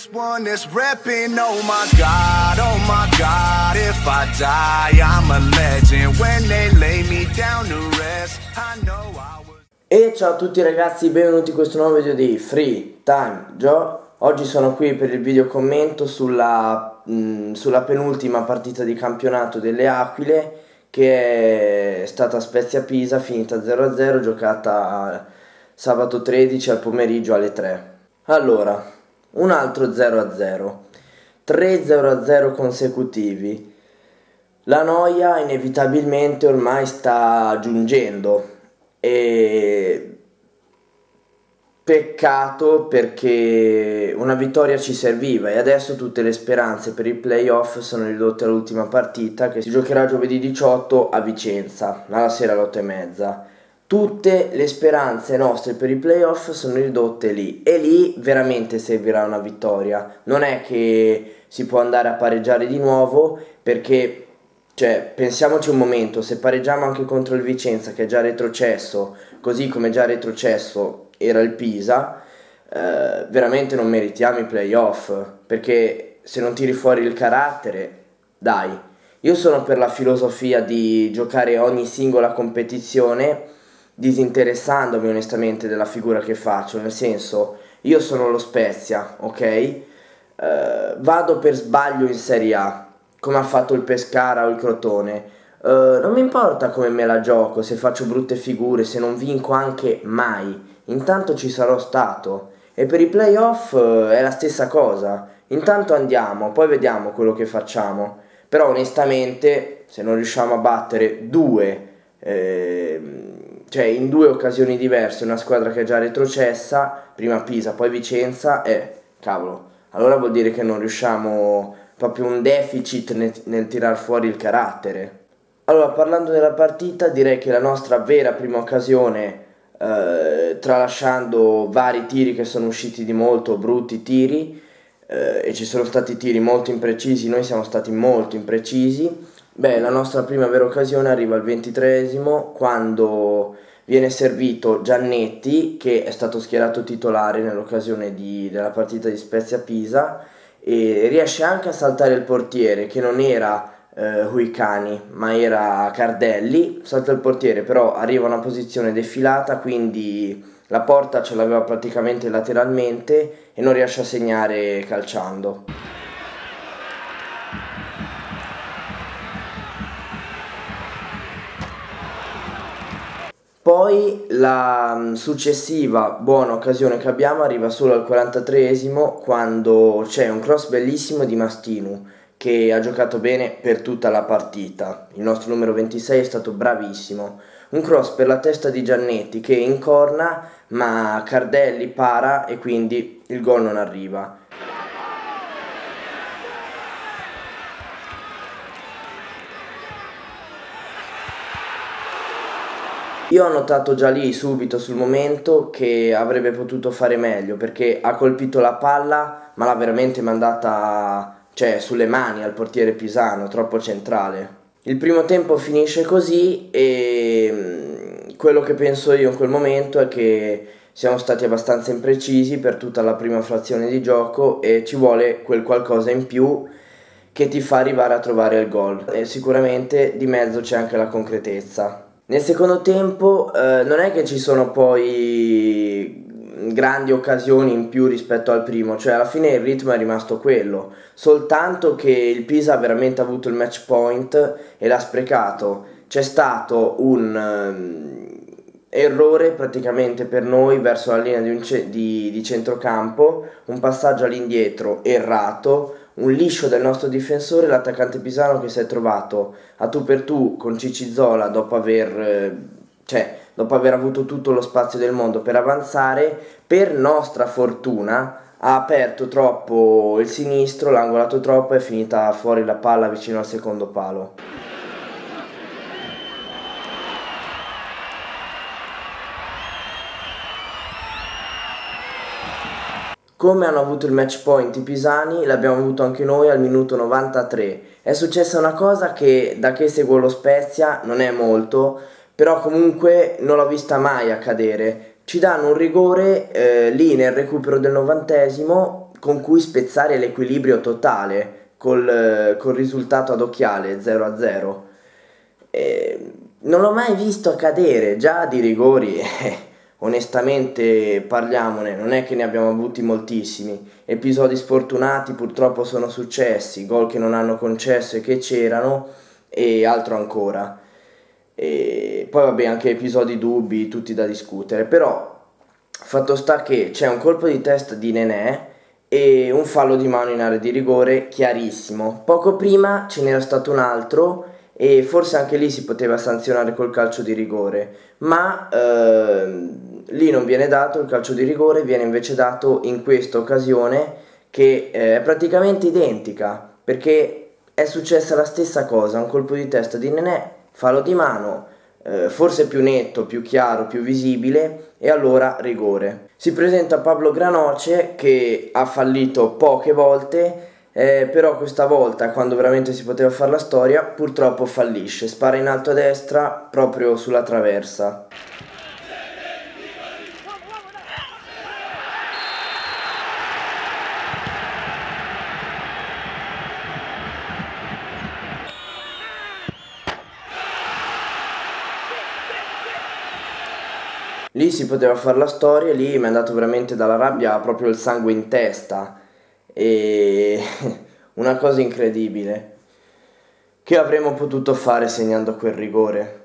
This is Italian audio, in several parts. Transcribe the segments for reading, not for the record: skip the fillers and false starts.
This one is repping, oh my God, if I die, I'm a legend. When they lay me down to rest, I know I was... E ciao a tutti ragazzi, benvenuti in questo nuovo video di Free Time Joe. Oggi sono qui per il video commento sulla penultima partita di campionato delle Aquile, che è stata Spezia Pisa, finita 0-0, giocata sabato 13 al pomeriggio alle 3. Allora, un altro 0-0, 3 0-0 consecutivi. La noia inevitabilmente ormai sta giungendo e peccato, perché una vittoria ci serviva e adesso tutte le speranze per i playoff sono ridotte all'ultima partita, che si giocherà giovedì 18 a Vicenza, alla sera alle 8:30. Tutte le speranze nostre per i playoff sono ridotte lì, e lì veramente servirà una vittoria. Non è che si può andare a pareggiare di nuovo, perché, cioè, pensiamoci un momento, se pareggiamo anche contro il Vicenza, che è già retrocesso, così come già retrocesso era il Pisa, veramente non meritiamo i playoff, perché se non tiri fuori il carattere, dai. Io sono per la filosofia di giocare ogni singola competizione disinteressandomi onestamente della figura che faccio, nel senso, io sono lo Spezia, ok? Vado per sbaglio in Serie A, come ha fatto il Pescara o il Crotone, non mi importa come me la gioco, se faccio brutte figure, se non vinco anche mai, intanto ci sarò stato. E per i playoff è la stessa cosa, intanto andiamo, poi vediamo quello che facciamo. Però onestamente, se non riusciamo a battere cioè in due occasioni diverse una squadra che è già retrocessa, prima Pisa poi Vicenza, cavolo, allora vuol dire che non riusciamo, proprio un deficit nel tirar fuori il carattere. Allora, parlando della partita, direi che la nostra vera prima occasione, tralasciando vari tiri che sono usciti di molto brutti tiri, e ci sono stati tiri molto imprecisi, noi siamo stati molto imprecisi. Beh, la nostra prima vera occasione arriva al 23esimo, quando viene servito Giannetti, che è stato schierato titolare nell'occasione della partita di Spezia Pisa, e riesce anche a saltare il portiere, che non era Huicani ma era Cardelli. Salta il portiere, però arriva a una posizione defilata, quindi la porta ce l'aveva praticamente lateralmente e non riesce a segnare calciando. Poi la successiva buona occasione che abbiamo arriva solo al 43esimo, quando c'è un cross bellissimo di Mastinu, che ha giocato bene per tutta la partita. Il nostro numero 26 è stato bravissimo. Un cross per la testa di Giannetti che incorna, ma Cardelli para e quindi il gol non arriva. Io ho notato già lì subito sul momento che avrebbe potuto fare meglio, perché ha colpito la palla ma l'ha veramente mandata, cioè, sulle mani al portiere pisano, troppo centrale. Il primo tempo finisce così e quello che penso io in quel momento è che siamo stati abbastanza imprecisi per tutta la prima frazione di gioco e ci vuole quel qualcosa in più che ti fa arrivare a trovare il gol, e sicuramente di mezzo c'è anche la concretezza. Nel secondo tempo non è che ci sono poi grandi occasioni in più rispetto al primo, cioè alla fine il ritmo è rimasto quello, soltanto che il Pisa ha veramente avuto il match point e l'ha sprecato. C'è stato un errore praticamente per noi verso la linea di centrocampo, un passaggio all'indietro errato, un liscio del nostro difensore, l'attaccante pisano che si è trovato a tu per tu con Ciccizola dopo aver avuto tutto lo spazio del mondo per avanzare. Per nostra fortuna ha aperto troppo il sinistro, l'ha angolato troppo e è finita fuori la palla vicino al secondo palo. Come hanno avuto il match point i pisani, l'abbiamo avuto anche noi al minuto 93. È successa una cosa che, da che seguo lo Spezia, non è molto, però comunque non l'ho vista mai accadere. Ci danno un rigore lì nel recupero del 90esimo con cui spezzare l'equilibrio totale col risultato ad occhiale 0-0. Non l'ho mai visto accadere, già di rigori, onestamente parliamone, non è che ne abbiamo avuti moltissimi, episodi sfortunati purtroppo sono successi, gol che non hanno concesso e che c'erano, e altro ancora. E poi vabbè, anche episodi dubbi, tutti da discutere, però fatto sta che c'è un colpo di testa di Nenè e un fallo di mano in area di rigore chiarissimo. Poco prima ce n'era stato un altro e forse anche lì si poteva sanzionare col calcio di rigore, ma lì non viene dato il calcio di rigore, viene invece dato in questa occasione che è praticamente identica, perché è successa la stessa cosa, un colpo di testa di Nenè, fallo di mano, forse più netto, più chiaro, più visibile, e allora rigore. Si presenta Pablo Granoce che ha fallito poche volte, però questa volta, quando veramente si poteva fare la storia, purtroppo fallisce, spara in alto a destra proprio sulla traversa. Lì si poteva fare la storia, lì mi è andato veramente dalla rabbia proprio il sangue in testa, e una cosa incredibile. Che avremmo potuto fare segnando quel rigore?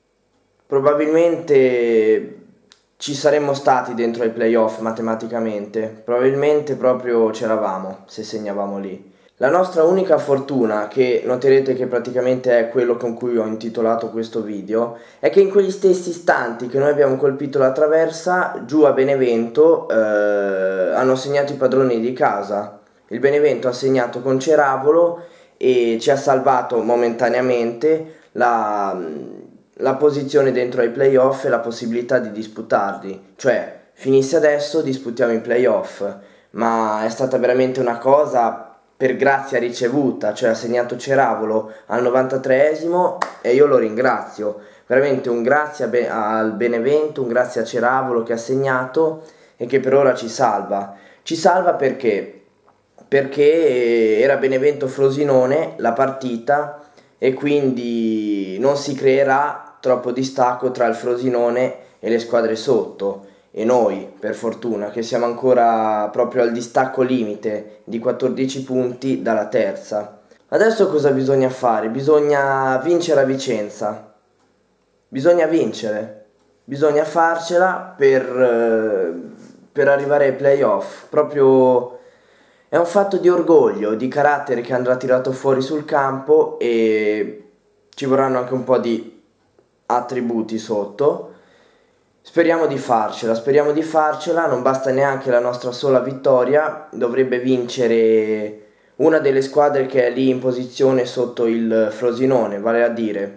Probabilmente ci saremmo stati dentro ai playoff matematicamente, probabilmente proprio c'eravamo se segnavamo lì. La nostra unica fortuna, che noterete che praticamente è quello con cui ho intitolato questo video, è che in quegli stessi istanti che noi abbiamo colpito la traversa, giù a Benevento hanno segnato i padroni di casa. Il Benevento ha segnato con Ceravolo e ci ha salvato momentaneamente la posizione dentro ai playoff e la possibilità di disputarli. Cioè, finisse adesso, disputiamo i playoff, ma è stata veramente una cosa per grazia ricevuta, cioè ha segnato Ceravolo al 93esimo e io lo ringrazio, veramente un grazie al Benevento, un grazie a Ceravolo che ha segnato e che per ora ci salva. Ci salva perché era Benevento-Frosinone la partita e quindi non si creerà troppo distacco tra il Frosinone e le squadre sotto. E noi, per fortuna, che siamo ancora proprio al distacco limite di 14 punti dalla terza. Adesso cosa bisogna fare? Bisogna vincere a Vicenza. Bisogna vincere. Bisogna farcela per arrivare ai playoff. Proprio è un fatto di orgoglio, di carattere che andrà tirato fuori sul campo e ci vorranno anche un po' di attributi sotto. Speriamo di farcela, non basta neanche la nostra sola vittoria, dovrebbe vincere una delle squadre che è lì in posizione sotto il Frosinone, vale a dire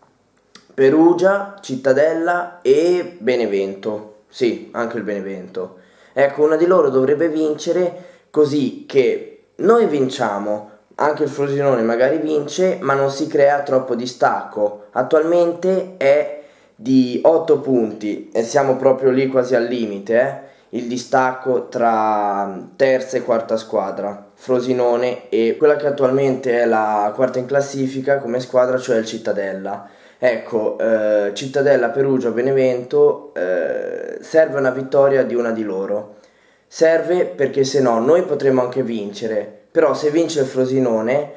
Perugia, Cittadella e Benevento, sì, anche il Benevento. Ecco, una di loro dovrebbe vincere così che noi vinciamo, anche il Frosinone magari vince, ma non si crea troppo distacco. Attualmente è di 8 punti e siamo proprio lì quasi al limite, il distacco tra terza e quarta squadra, Frosinone e quella che attualmente è la quarta in classifica come squadra, cioè il Cittadella. Ecco, Cittadella, Perugia, Benevento, serve una vittoria di una di loro. Serve perché se no noi potremo anche vincere, però se vince il Frosinone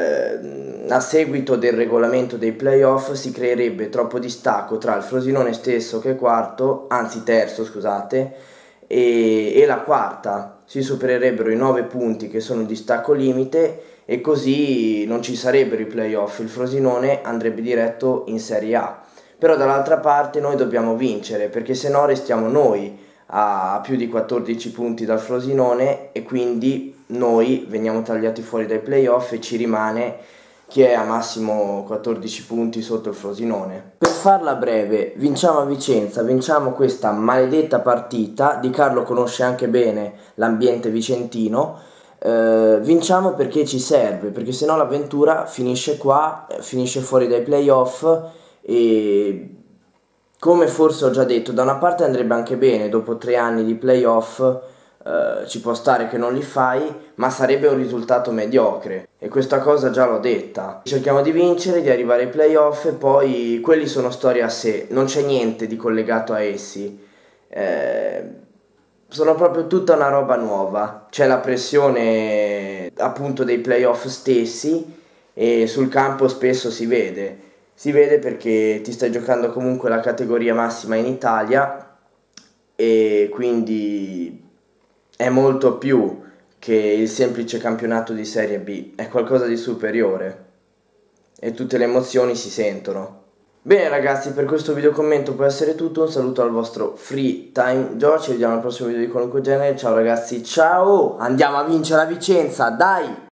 a seguito del regolamento dei playoff si creerebbe troppo distacco tra il Frosinone stesso che è quarto, anzi terzo scusate, e la quarta. Si supererebbero i 9 punti che sono il distacco limite e così non ci sarebbero i playoff, il Frosinone andrebbe diretto in Serie A. Però dall'altra parte noi dobbiamo vincere perché se no restiamo noi a più di 14 punti dal Frosinone e quindi noi veniamo tagliati fuori dai playoff e ci rimane chi è a massimo 14 punti sotto il Frosinone. Per farla breve, vinciamo a Vicenza, vinciamo questa maledetta partita, Di Carlo conosce anche bene l'ambiente vicentino, vinciamo perché ci serve, perché sennò l'avventura finisce qua, finisce fuori dai playoff e come forse ho già detto, da una parte andrebbe anche bene dopo 3 anni di playoff ci può stare che non li fai, ma sarebbe un risultato mediocre e questa cosa già l'ho detta. Cerchiamo di vincere, di arrivare ai playoff e poi quelli sono storie a sé, non c'è niente di collegato a essi. Sono proprio tutta una roba nuova, c'è la pressione appunto dei playoff stessi e sul campo spesso si vede perché ti stai giocando comunque la categoria massima in Italia e quindi è molto più che il semplice campionato di Serie B, è qualcosa di superiore e tutte le emozioni si sentono. Bene ragazzi, per questo video commento può essere tutto, un saluto al vostro Free Time Joe, ci vediamo al prossimo video di qualunque genere, ciao ragazzi, ciao, andiamo a vincere a Vicenza, dai!